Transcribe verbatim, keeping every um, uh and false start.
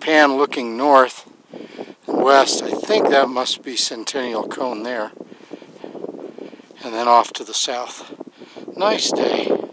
pan looking north and west. I think that must be Centennial Cone there. And then off to the south. Nice day.